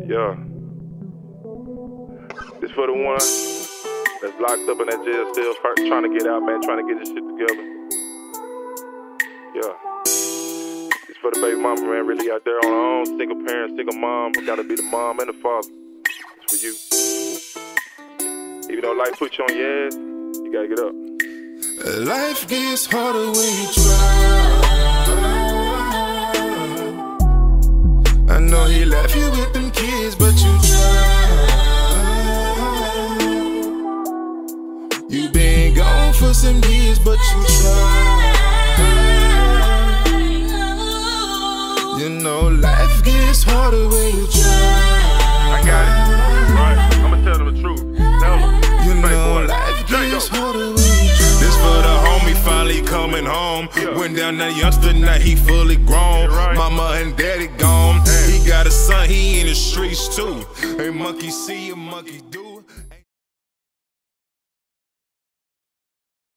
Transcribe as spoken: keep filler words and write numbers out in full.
Yeah. This for the one that's locked up in that jail cell, trying to get out, man, trying to get this shit together. Yeah. This for the baby mama, man, really out there on her own, single parent, single mom. Gotta be the mom and the father. It's for you. Even though life puts you on your ass, you gotta get up. Life gets harder when you try. I know he left you with them kids, but you try. You been gone for some years, but you try. You know life gets harder when you try. I got it. Right. I'ma tell them the truth. Tell them. You know life gets harder when you try. This for the homie finally coming home. Yeah. Went down that youngster, now he fully grown. Right. Mama and daddy gone. Damn. He got a son, he in the streets too. Hey, monkey see, a monkey do.